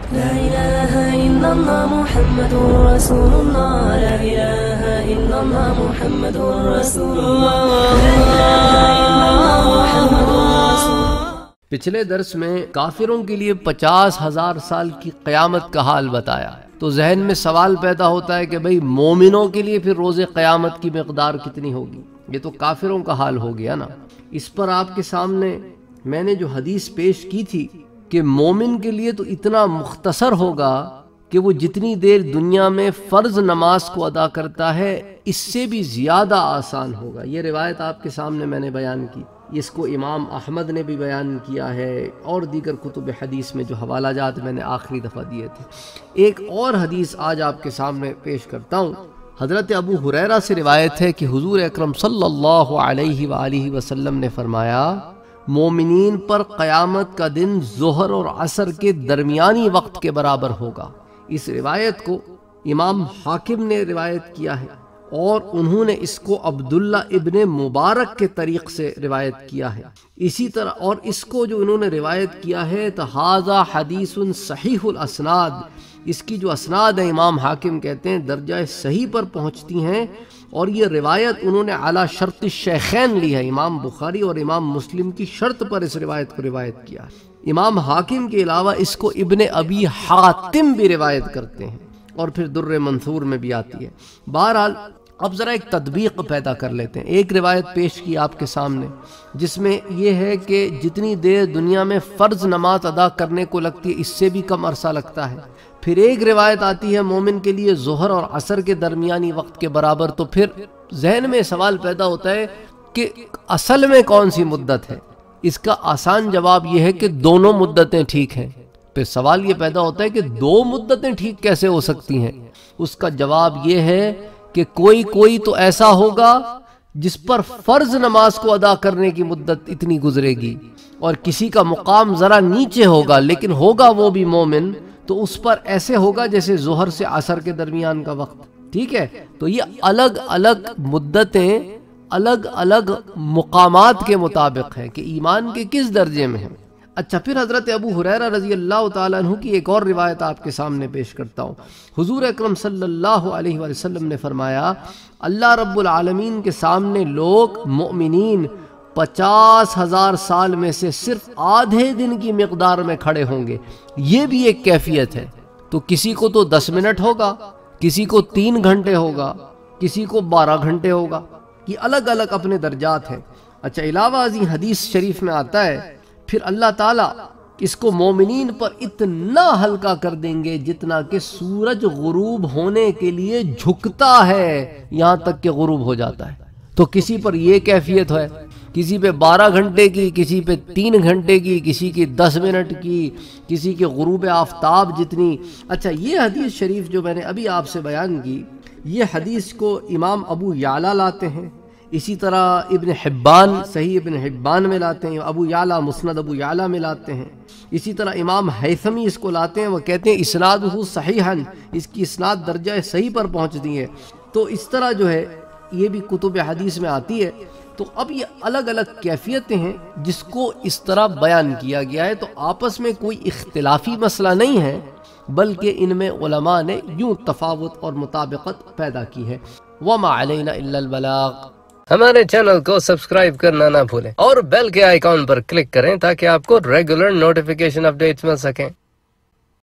لا إله إلا الله محمد رسول الله لا إله إلا الله محمد رسول الله لا إله إلا الله محمد رسول الله۔ پچھلے درس میں کافروں کے لیے 50,000 سال کی قیامت کا حال بتایا، تو ذہن میں سوال پیدا ہوتا ہے کہ بھئی مومنوں کے لیے پھر روز قیامت کی مقدار کتنی ہوگی؟ یہ تو کافروں کا حال ہو گیا نا۔ اس پر آپ کے سامنے میں نے جو حدیث پیش کی تھی کہ مومن کے لیے تو اتنا مختصر ہوگا کہ وہ جتنی دیر دنیا میں فرض نماز کو ادا کرتا ہے اس سے بھی زیادہ آسان ہوگا۔ یہ روایت آپ کے سامنے میں نے بیان کی، اس کو امام احمد نے بھی بیان کیا ہے اور دیگر کتب حدیث میں جو حوالہ جات میں نے آخری دفعہ دیے تھے۔ ایک اور حدیث آج آپ کے سامنے پیش کرتا ہوں۔ حضرت ابو ہریرہ سے روایت ہے کہ حضور اکرم صلی اللہ علیہ وآلہ وسلم نے فرمایا، مومنین پر قیامت کا دن ظہر اور عصر کے درمیانی وقت کے برابر ہوگا۔ اس روایت کو امام حاکم نے روایت کیا ہے اور انہوں نے اس کو عبداللہ ابن مبارک کے طریق سے روایت کیا ہے۔ اسی طرح اور اس کو جو انہوں نے روایت کیا ہے تو ھذا حدیث صحیح الاسناد، اس کی جو اسناد ہیں امام حاکم کہتے ہیں درجہ صحیح پر پہنچتی ہیں، اور یہ روایت انہوں نے اعلیٰ شرط الشیخین لی ہے، امام بخاری اور امام مسلم کی شرط پر اس روایت کو روایت کیا ہے۔ امام حاکم کے علاوہ اس کو ابن ابی حاتم بھی روایت کرتے ہیں اور پھر در منثور میں بھی آتی ہے۔ بہرحال اب ذرا ایک تطبیق پیدا کر لیتے ہیں۔ ایک روایت پیش کی آپ کے سامنے جس میں یہ ہے کہ جتنی دیر دنیا میں فرض نماز ادا کرنے کو لگتی ہے اس سے بھی کم عرصہ لگتا ہے۔ پھر ایک روایت آتی ہے مومن کے لیے ظہر اور عصر کے درمیانی وقت کے برابر، تو پھر ذہن میں سوال پیدا ہوتا ہے کہ اصل میں کون سی مدت ہے؟ اس کا آسان جواب یہ ہے کہ دونوں مدتیں ٹھیک ہیں۔ پھر سوال یہ پیدا ہوتا ہے کہ دو مدتیں ٹھیک کیسے ہو سکتی ہیں؟ اس کا جواب یہ ہے کہ کوئی تو ایسا ہوگا جس پر فرض نماز کو ادا کرنے کی مدت اتنی گزرے گی، اور کسی کا مقام ذرا نیچے ہوگا لیکن ہوگا وہ بھی مومن، تو اس پر ایسے ہوگا جیسے ظہر سے عصر کے درمیان کا وقت۔ ٹھیک ہے، تو یہ الگ الگ مدتیں الگ الگ مقامات کے مطابق ہیں کہ ایمان کے کس درجے میں ہیں۔ اچھا، پھر حضرت ابو ہریرہ رضی اللہ تعالیٰ عنہ کی ایک اور روایت آپ کے سامنے پیش کرتا ہوں۔ حضور اکرم صلی اللہ علیہ وسلم نے فرمایا، اللہ رب العالمین کے سامنے لوگ مومنین 50,000 سال میں سے صرف آدھے دن کی مقدار میں کھڑے ہوں گے۔ یہ بھی ایک کیفیت ہے، تو کسی کو تو 10 منٹ ہوگا، کسی کو 3 گھنٹے ہوگا، کسی کو 12 گھنٹے ہوگا، یہ الگ الگ اپنے درجات ہیں۔ اچھا، علاوہ ازیں حدیث شریف میں آتا ہے پھر اللہ تعالیٰ اس کو مومنین پر اتنا ہلکا کر دیں گے جتنا کہ سورج غروب ہونے کے لیے جھکتا ہے یہاں تک کہ غروب ہو جاتا ہے۔ تو کسی پر یہ کیفیت ہے، کسی پہ 12 گھنٹے کی، کسی پہ 3 گھنٹے کی، کسی کی 10 منٹ کی، کسی کے غروب آفتاب جتنی۔ اچھا، یہ حدیث شریف جو میں نے ابھی آپ سے بیان کی، یہ حدیث کو امام ابو یعلا لاتے ہیں، اسی طرح ابن حبان صحیح ابن حبان میں لاتے ہیں، ابو یعلا مسند ابو یعلا میں لاتے ہیں، اسی طرح امام حیثمی اس کو لاتے ہیں، وہ کہتے ہیں اسنادہ صحیحاً، اس کی اسناد درجہ صحیح پر پہنچتی ہے۔ تو اس طرح جو ہے یہ بھی کتب حدیث میں آتی ہے۔ تو اب یہ الگ الگ کیفیتیں ہیں جس کو اس طرح بیان کیا گیا ہے، تو آپس میں کوئی اختلافی مسئلہ نہیں ہے، بلکہ ان میں علماء نے یوں تفاوت اور مطابقت پیدا کی ہے۔ وَمَا عَلَيْنَا إِلَّا الْبَلَاغُ۔ ہمارے چینل کو سبسکرائب کرنا نہ بھولیں اور بیل کے آئیکن پر کلک کریں تاکہ آپ کو ریگولر نوٹیفیکیشن اپڈیٹس مل سکیں۔